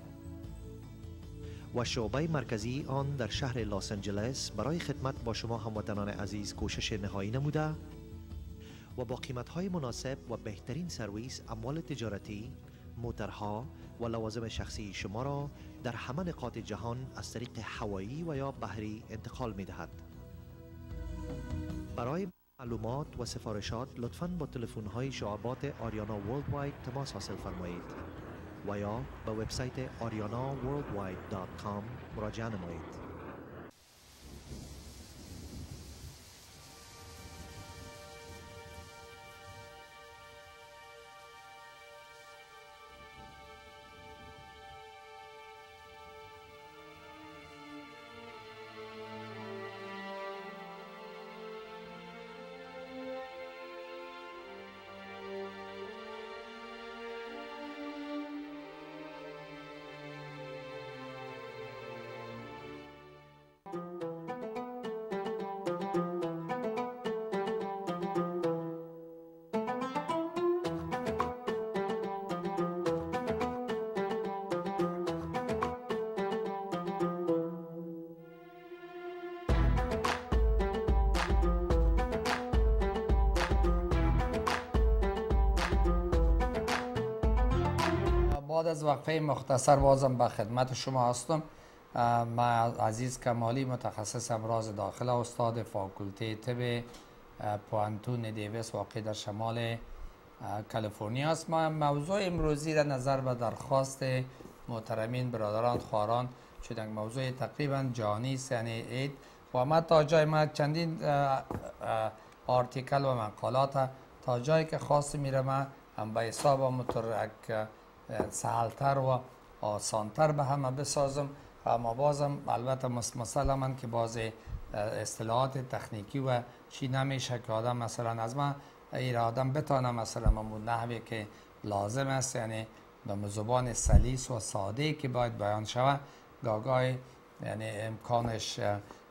و شعبه مرکزی آن در شهر لس آنجلس برای خدمت با شما هموطنان عزیز کوشش نهایی نموده و با قیمت‌های مناسب و بهترین سرویس اموال تجارتی، موترها و لوازم شخصی شما را در همه نقاط جهان از طریق هوایی و یا بحری انتقال می‌دهد. برای معلومات و سفارشات لطفاً با تلفن‌های شعبات آریانا ورلدواید تماس حاصل فرمایید و یا به وبسایت arianaworldwide.com مراجعه نمایید. بعد از وقفه مختصر بازم به خدمت شما هستم. من عزیز کمالی، متخصص امراض داخله، استاد فاکولته طب پوانتون دیویس واقع در شمال کالیفرنیا است. ما موضوع امروزی را نظر به درخواست محترمین برادران خواران چون موضوع تقریبا جهانی است، یعنی اید و ما تا جای ما چندین آرتیکل و مقالات تا جایی که خواست میره ما هم به حساب مترک سهلتر و آسانتر به همه بسازم. اما بازم البته مسلما که باز اصطلاحات تکنیکی و چی نمیشه که آدم مثلا از من آدم بتانه مثلا نحوی که لازم است، یعنی به زبان سلیس و ساده که باید بیان شود گاگای یعنی امکانش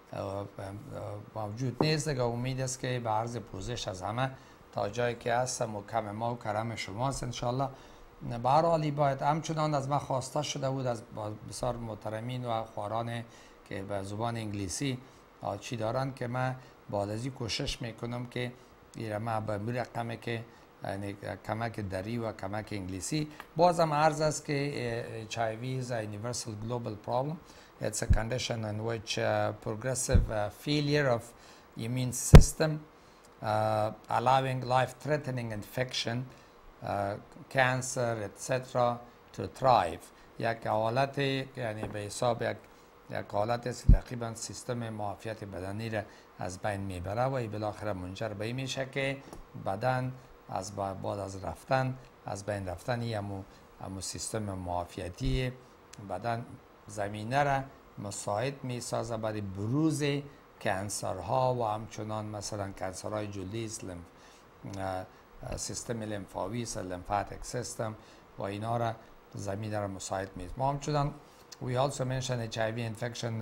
موجود نیست. دیگه امید است که به عرض پوزش از همه تا جایی که هستم و کم ما و کرم شماست انشالله. به هر حالی باید همچنان از من خواسته شده بود از بسیار محترمین و خواران که به زبان انگلیسی چی دارن که من بعد از این کوشش میکنم که ما به رقم که کمک دری و کمک انگلیسی بازم عرض است که HIV is a universal global problem. It's a condition in which progressive failure of immune system allowing life-threatening infection cancer etc. to thrive. یک حالت یعنی به حساب یک حالت است تقریبا سیستم معافیت بدنی را از بین میبره و بالاخره منجر به این میشه که بدن از بعد از بین رفتن همو سیستم معافیتی بدن زمینه را مساعد میسازه برای بروز کانسرها و همچنان مثلا کانسرهای جلدی، سیستم لمفاوی، lymphatic system و اینا را زمین را مساعد میز. ما همچنان we also mention HIV infection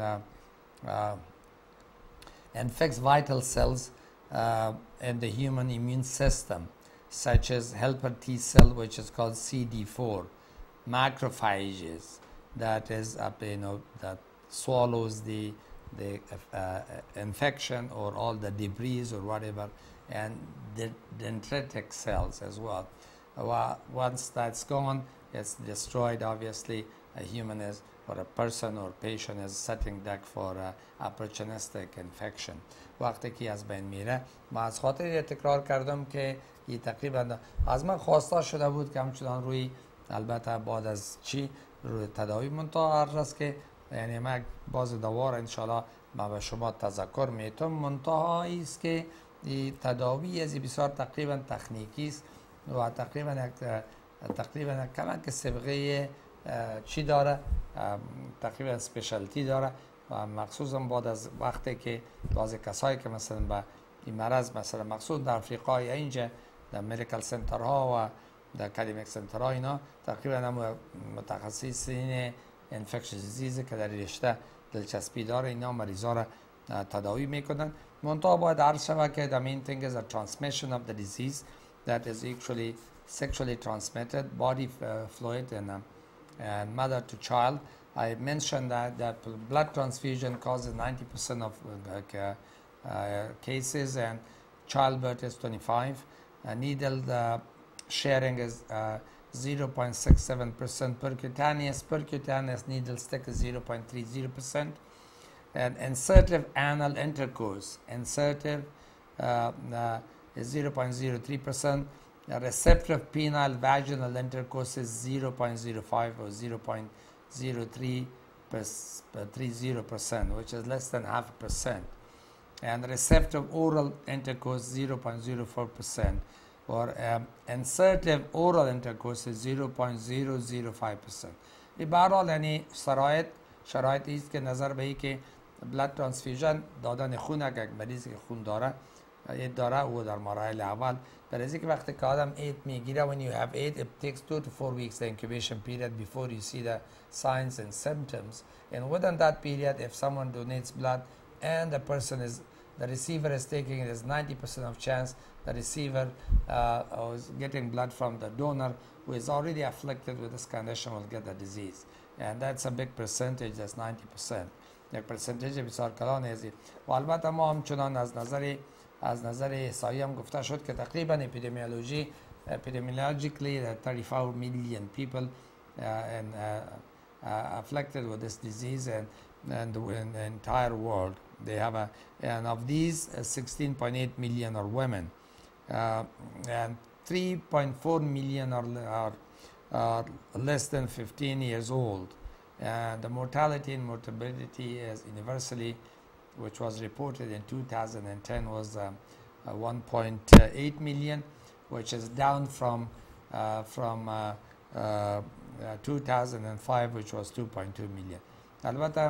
infects vital cells in the human immune system such as helper T cell which is called CD4, macrophages that is that swallows the infection or all the debris or whatever, and the dendritic cells as well. Once that's gone, it's destroyed. Obviously, a human is, or a person or patient is setting back for opportunistic infection. وقتی که از بین میره، ما از خاطر تکرار کردم که این تقریبا از من خواسته شده بود که همچنان روی البته بعد از چی روی تداوی منتها عرض که یعنی من باز دوار انشالله ما به شما تذکر میتونم منتها است که تداوی از بسیار تقریبا تکنیکی است و تقریبا کمان که سابقه چی داره، تقریبا اسپیشالتی داره و مخصوصا بعد از وقتی که بعضی کسایی که مثلا به این مرض مثلا مخصوصا در افریقا یا اینجا در مدیکال سنترها و در اکادمیک سنترها اینا تقریبا هم متخصصین انفکشن دیزیز که در رشته دلچسپی داره اینا مریضا را تداوی میکنن. منتها باید عرض شود که the main thing is the transmission of the disease that is actually sexually transmitted body fluid and mother to child. I mentioned that blood transfusion causes 90% of cases, and childbirth is 25. Needle sharing is 0.67%. Percutaneous needle stick is 0.30%. And insertive anal intercourse, insertive is 0.03%. Receptive penile vaginal intercourse is 0.05 or 0.0330%, which is less than 0.5%. And receptive oral intercourse 0.04%, or insertive oral intercourse is 0.005%. بهرحال یعنی شرایطی است که نظر به این که بلاد ترانسفیوژن دادن خون اگر مریضی که خون داره او در مراحل اول برای که وقتی که آدم اید میگیره when you have AIDS it takes 2 to 4 weeks the incubation period before you see the signs and symptoms, and within that period if someone donates blood and the receiver is taking it, is 90% of chance the receiver is getting blood from the donor who is already afflicted with this condition will get the disease, and that's a big percentage, that's 90%. یک پرسنتیج بسیار کلان هستی و البته ما همچنان از نظر احصایی هم گفته شد که تقریبا epidemiologically 34 million people afflicted with this disease and in the entire world. They have and of these 16.8 million are women, and 3.4 million are less than 15 years old. The mortality and morbidity is universally, which was reported in 2010, was 1.8 million, which is down from 2005, which was 2.2 million. البته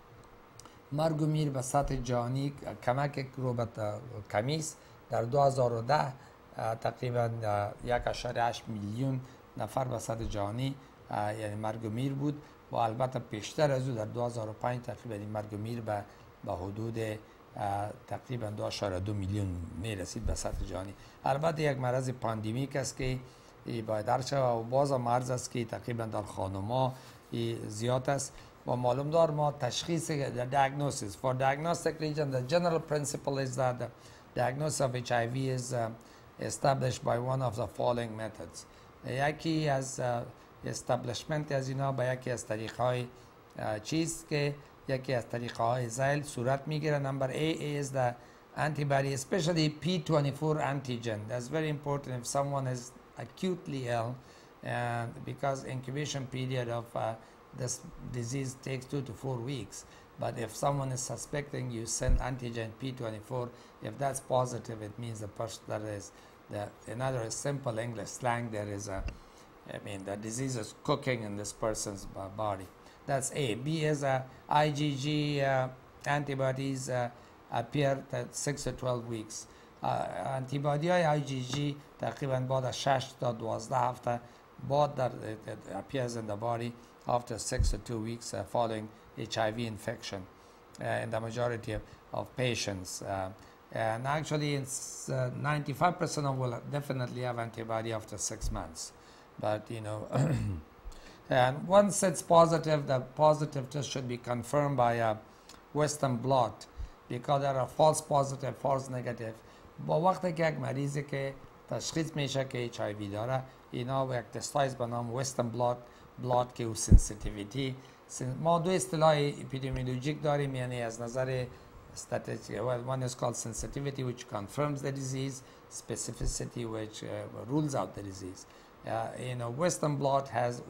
مرگ و میر به سطح جهانی کمک رو به کمیس در 2010 تقریبا 1.8 میلیون نفر به سطح جهانی یعنی مرگ و میر بود و البته بیشتر از او در 2005 تقریبا مرگ و میر به حدود تقریبا 2.2 میلیون میرسید به سطح جهانی. البته یک مرض پاندمیک است که باید هر شود و باز مرض است که تقریبا در خانم‌ها زیاد است و معلوم دار ما تشخیص diagnosis for diagnostic region the general principle is that the diagnosis of HIV is established by one of the following methods. یکی از establishment از اینا به یکی از طریق‌های چیز که یکی از طریق‌های زیل صورت میگیره. Number A is the antibody, especially P24 antigen. That's very important if someone is acutely ill, and because incubation period of this disease takes 2 to 4 weeks. But if someone is suspecting, you send antigen P24. If that's positive, it means the person that is another simple English slang. There is the disease is cooking in this person's body. That's A. B is IgG antibodies appear at 6 to 12 weeks. Antibody IgG تقریبا بعد 6 تا 12 هفته بعد it appears in the body after 6 to 2 weeks following HIV infection in the majority of patients. And actually, 95% of will definitely have antibody after 6 months. But and once it's positive, the positive test should be confirmed by a Western blot, because there are false positive, false negative. با وقتی که یک مریضی که تشخیص میشه که HIV داره، اینا یک تستایز به نام Western blot که او sensitivity. ما دو اصطلاح اپیدمیولوژیک داریم، یعنی از نظر statistical. Well, one is called sensitivity, which confirms the disease, specificity, which rules out the disease. Western blot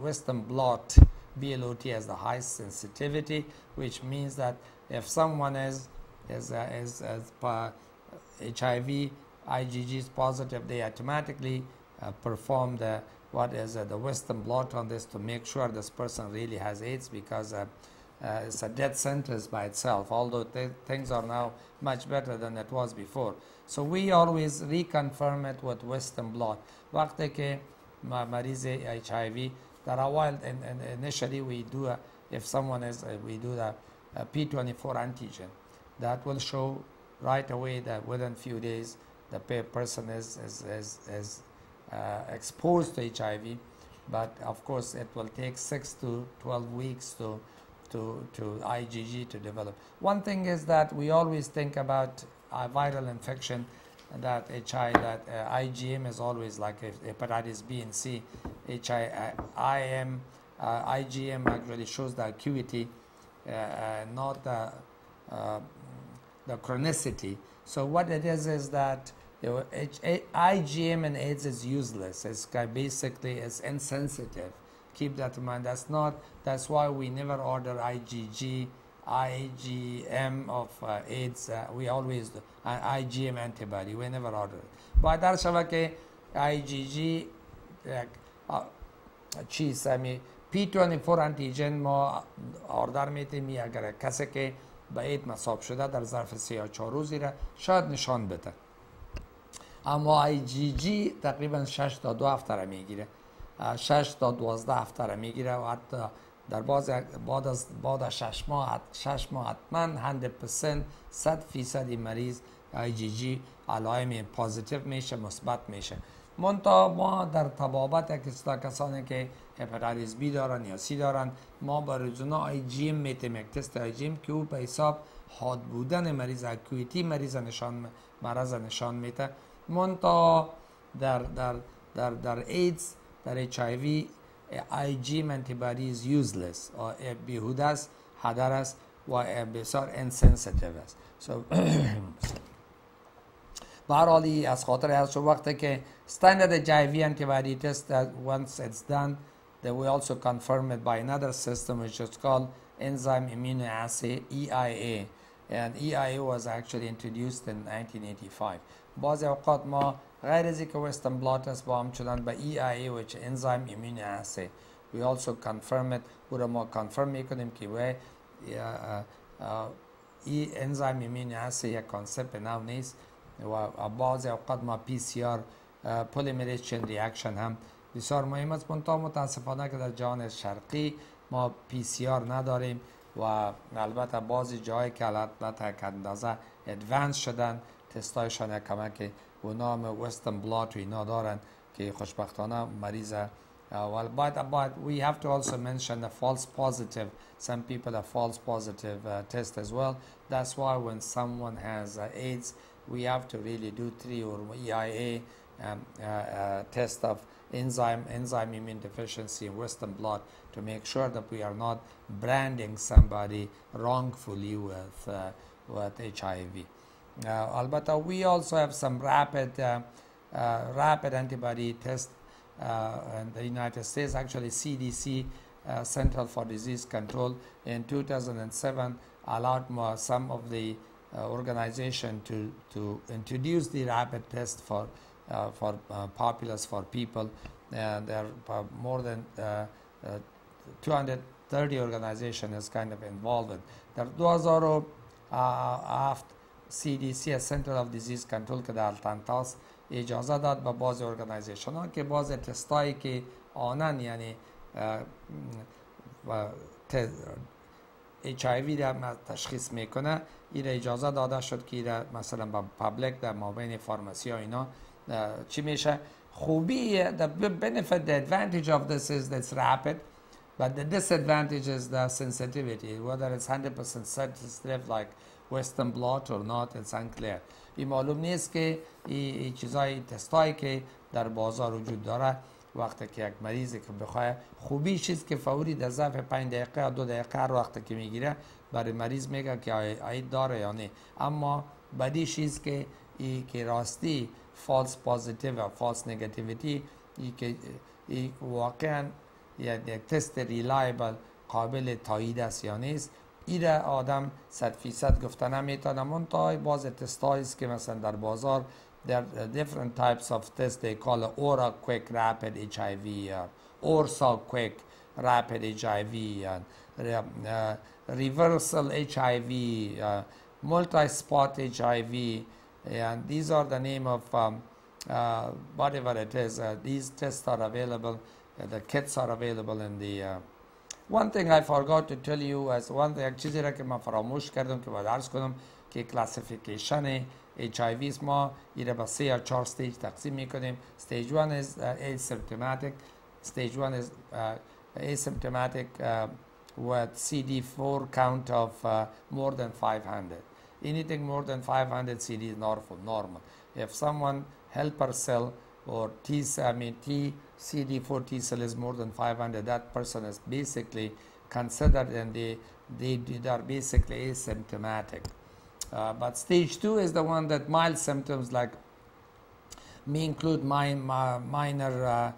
BLOT has the highest sensitivity, which means that if someone is HIV IgG is positive, they automatically perform the Western blot on this to make sure this person really has AIDS, because it's a death sentence by itself, although things are now much better than it was before. So we always reconfirm it with Western blot. وقتی که مریض HIV there are wild, and initially we do if someone is we do the P24 antigen that will show right away that within few days the person is exposed to HIV, but of course it will take 6 to 12 weeks to IgG to develop. One thing is that we always think about a viral infection, that IgM is always like hepatitis B and C. IgM actually shows the acuity, not the chronicity. So what it is that IgM and AIDS is useless. It's basically insensitive. Keep that in mind. That's why we never order IgM of AIDS. We always do an IgM antibody. We never order it. But در شبکه IgG چیز همی P24 انتیجن ما آردر میتیم اگر کسی که به اید مصاب شده در ظرف 3 یا 4 روزی را شاید نشان بده. اما IgG تقریبا 6 تا 2 هفته را میگیره. 6 تا 12 هفته را میگیره و حتی در بعد از 6 ماه حتما 100% مریض IgG علائم پوزیتیو میشه، مثبت میشه. منتها ما در طبابت کسانی که هپاتیتس بی دارن یا سی دارن، ما با روزانه IgM میتیم، یک تست IgM که او به حساب حاد بودن مریض، اکویتی مرض نشان میده. منتها در ایدز، در HIV IgM antibody is useless، بیهوده است، هدر است و بسیار insensitive است. برحالی از خاطر هست وقتی که standard HIV antibody test, once it's done, then we also confirm it by another system which is called enzyme immunoassay, EIA, and EIA was actually introduced in 1985. بعضی اوقات ما غیر از اینکه western blot test با هم شدن به EIA which enzyme immunoassay we also confirm it. او را ما confirm میکنیم که enzyme immunoassay یک کانسپت نو نیست و بعضی اوقات ما PCR polymerase chain reaction هم بسیار مهم است. منتها متاسفانه که در جهان شرقی ما PCR نداریم و البته بعضی جایی که البته که اندازه ادوانس شدن تستایشان کمک و نام وسترن بلات و اینا دارن که خوشبختانه مریض but we have to also mention the false positive. Some people have false positive test as well. That's why when someone has AIDS, we have to really do 3 or EIA test of enzyme immune deficiency in western blot to make sure that we are not branding somebody wrongfully with HIV. Alberta, we also have some rapid antibody test in the United States. Actually, CDC, Central for Disease Control, in 2007 allowed some of the organization to introduce the rapid test for populace for people. There are more than 230 organizations kind of involved. There 2007 CDC Central of Disease Control که در تنتاس اجازه داد به بعض ارگانیزیشن ها که بعض تستایی که آنن یعنی HIV را تشخیص میکنه این اجازه داده شد که این مثلا با پابلیک در مابین فارماسی ها اینا چی میشه خوبی the benefit the advantage of this is that it's rapid but the disadvantage is the sensitivity whether it's 100% sensitive like western blot or not it's unclear. این معلوم نیست که این چیزای تستایی که در بازار وجود داره وقتی که یک مریضی که بخواه خوبی چیز که فوری در ظرف 5 دقیقه 2 دقیقه هر وقتی که میگیره برای مریض میگه که عید داره یا نه. اما بدی چیز که که راستی فالس پوزیتیو و فالس نگاتیویتی که واقعا یک تست ریلایبل قابل تایید است یا نیست این آدم 100% گفته نمیتونه. منتها باز تستایی است که مثلا در بازار there are different types of tests they call Aura Quick Rapid HIV or Orsa Quick Rapid HIV Reversal HIV Multi-Spot HIV and these are the name of whatever it is. These tests are available, the kits are available in the one thing I forgot to tell you as one thing چیزی را که من فراموش کردم که باید عرض کنم که کلاسیفیکیشن HIV ما ایره با 3 یا 4 استیج تقسیم میکنیم. Stage 1 is asymptomatic. Stage 1 is asymptomatic with CD4 count of more than 500. Anything more than 500 CD is normal. If someone helper cell or CD4 T cell is more than 500, that person is basically considered, and they are basically asymptomatic. But stage 2 is the one that mild symptoms like may include minor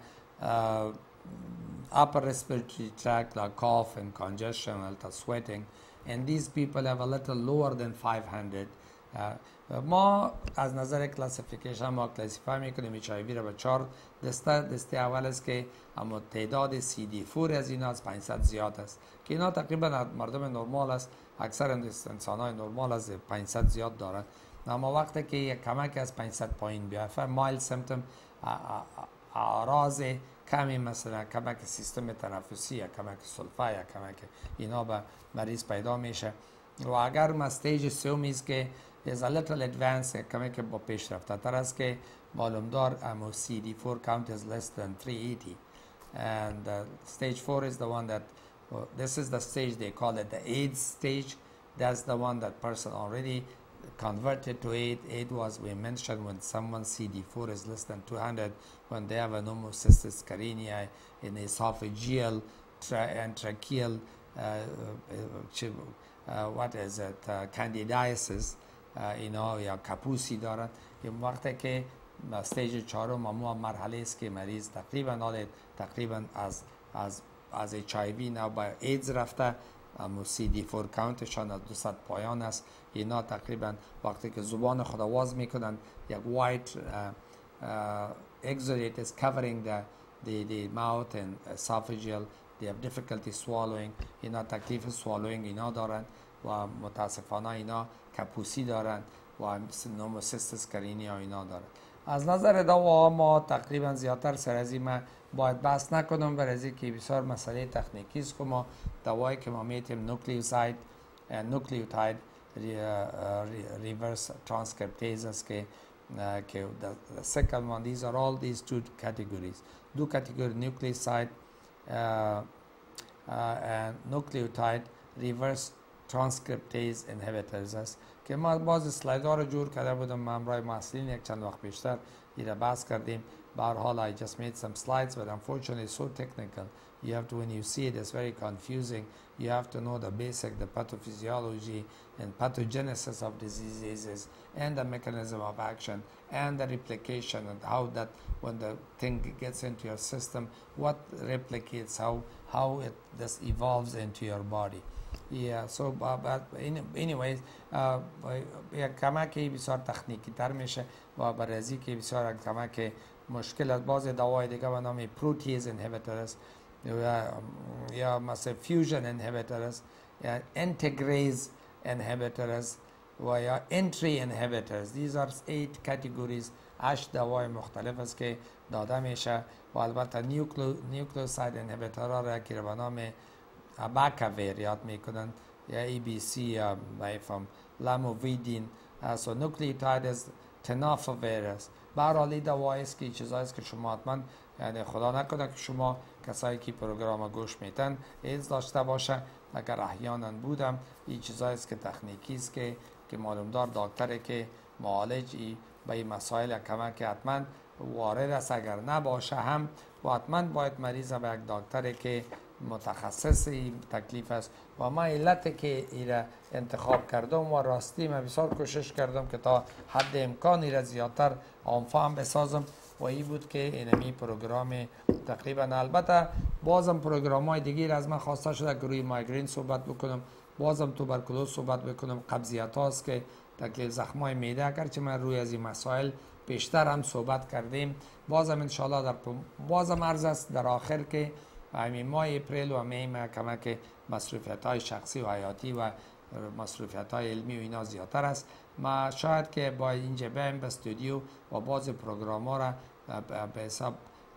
upper respiratory tract like cough and congestion, a little sweating, and these people have a little lower than 500. ما از نظر کلاسیفیکیشن ما کلاسیفای میکنیم HIV را به 4 دسته اول است که اما تعداد CD4 از اینا از 500 زیاد است که اینا تقریبا مردم نرمال است. اکثر انسان های نرمال از 500 زیاد دارند، اما وقتی که یک کمک از 500 پایین بیاد مایل سیمپتوم اعراض کمی مثلا کمک سیستم تنفسی یا کمک سلفا یا کمک اینا به مریض پیدا میشه. و اگر ما استیج سومی است که is a little advanced کمی که با پیشرفته تر است که معلوم دار اما CD4 count is less than 380 and stage 4 is the one that this is the stage they call it the AIDS stage. That's the one that person already converted to AIDS. AIDS was we mentioned when someone CD4 is less than 200, when they have a pneumocystis carinii in esophageal and tracheal what is it candidiasis یا کپوسی دارد. این وقتی که استیج 4 ما مرحله است که مریض تقریبا از HIV نه با ایدز رفته، اما CD4 کاونتشان از 200 پایان است. اینا تقریبا وقتی که زبان خود واز میکنن یک white exudate is covering the mouth and esophageal, they have difficulty swallowing. اینا تکلیف swallowing اینا دارن و متاسفانه اینا کپوسی دارن و نوموسیستس کرینی اینا دارن. از نظر دوا ما تقریبا زیادتر سر از این باید بحث نکنم، برای از اینکه بسیار مسئله تکنیکی است که ما دوایی که ما میتیم نوکلیوتاید ریورس ترانسکریپتیز است که the second one, these are all these two categories. دو کاتگوری nucleoside and nucleotide reverse transcriptase inhibitors است که ما باز اسلایدها رو جور کرده بودم همراه محصلین یک چند وقت بیشتر ایره بحث کردیم. به هر حال I just made some slides but unfortunately it's so technical. You have to, when you see it, it's very confusing. You have to know the basic, the pathophysiology and pathogenesis of diseases and the mechanism of action and the replication and how that when the thing gets into your system, what replicates, how it this evolves into your body. Yeah, so but anyways کمکی بسیار تکنیکی تر میشه و برای که بسیار کمک مشکل از بعض دوای دیگه به نام protease inhibitors یا مثلا fusion inhibitors یا integrase inhibitors و یا entry inhibitors. These are 8 categories. 8 دوای مختلف است که داده میشه و البته nucleoside inhibitor را که به نام اباکاویر یاد میکنن یا EBC یا بایفام لاموویدین. so nucleotide is tenofovir است. برحال دوایی است که چیزایی است که شما حتما یعنی خدا نکنه که شما کسایی که پروگرام گوش میتن ایدز داشته باشه، اگر احیانا بودم این چیزایی است که تکنیکی است که معلوم دار دکتری که معالجی به این مسائل کمک حتما وارد است. اگر نباشه هم و حتما باید مریض به یک دکتری که متخصص این تکلیف است و ما علت که ایره انتخاب کردم و راستی من بسیار کوشش کردم که تا حد امکان ایره زیادتر آنفهم بسازم و این بود که اینمی پروگرام تقریبا البته بازم پروگرام های دیگه از من خواسته شده که روی مایگرین صحبت بکنم، بازم توبرکولوز صحبت بکنم، قبضیت هاست که تکلیف زخم های معده، اگرچه من روی از این مسائل بیشتر هم صحبت کردیم. بازم انشاءالله بازم عرض است در آخر که همین ماه اپریل و می ما کمک مصروفیت های شخصی و حیاتی و مصروفیت های علمی و اینا زیادتر است. ما شاید که با اینجا بریم به استودیو و باز پروگرام ها را به حساب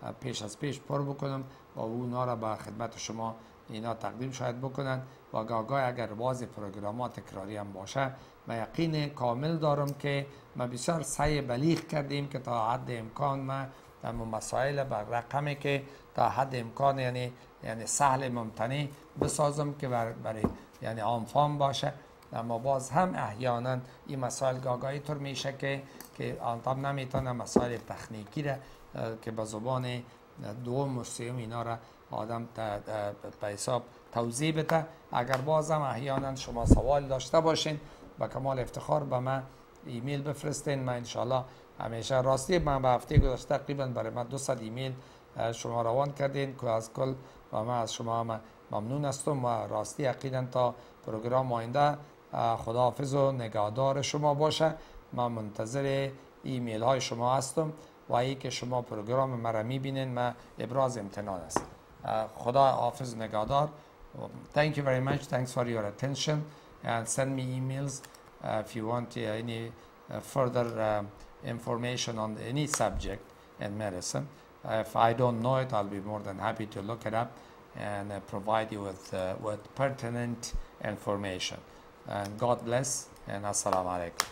پیش از پیش پر بکنم و اونا را به خدمت شما اینا تقدیم شاید بکنن و گاگاه اگر بعضی پروگرامات تکراری هم باشه من یقین کامل دارم که ما بسیار سعی بلیغ کردیم که تا حد امکان ما مسائل به رقمی که تا حد امکان یعنی سهل ممتنع بسازم که برای یعنی عام باشه. اما باز هم احیانا این مسائل گاگاهی طور میشه که آنطام نمیتونه مسائل تکنیکی را که به زبان دوم و سوم اینا را آدم به حساب توضیح بده. اگر باز هم احیانا شما سوال داشته باشین با کمال افتخار به من ایمیل بفرستین. من انشالله همیشه راستی من به هفته گذشته تقریبا برای من 200 ایمیل شما روان کردین که از کل و من از شما ممنون هستم و راستی یقینا تا پروگرام آینده خداحافظ و نگهدار شما باشه. من منتظر ایمیل های شما هستم و ای که شما پروگرام مرا میبینین من ابراز امتنان است. خدا حافظ نگهدار. Thank you very much. Thanks for your attention and send me emails if you want any further information on any subject in medicine. If I don't know it, I'll be more than happy to look it up and provide you with pertinent information. And God bless and assalamu alaikum.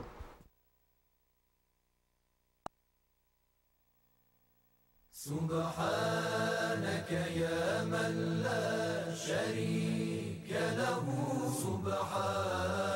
سبحانك يا من لا شريك له سبحانك